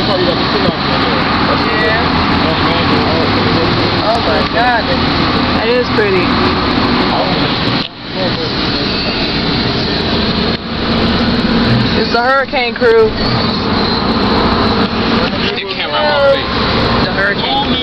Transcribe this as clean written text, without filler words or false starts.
Oh my God, that is pretty. It's the hurricane crew. The camera on my face. The hurricane.